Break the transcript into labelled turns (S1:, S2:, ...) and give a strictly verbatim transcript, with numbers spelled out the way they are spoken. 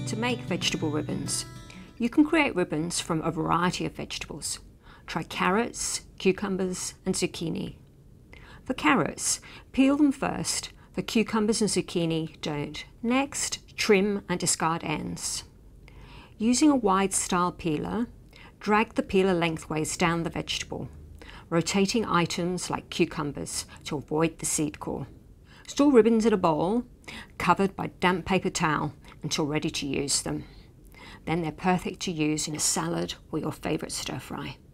S1: To make vegetable ribbons, you can create ribbons from a variety of vegetables. Try carrots, cucumbers and zucchini. For carrots, peel them first. For cucumbers and zucchini, don't. Next, trim and discard ends. Using a wide style peeler, drag the peeler lengthways down the vegetable, rotating items like cucumbers to avoid the seed core. Store ribbons in a bowl, covered by damp paper towel until ready to use them. Then they're perfect to use in a salad or your favourite stir fry.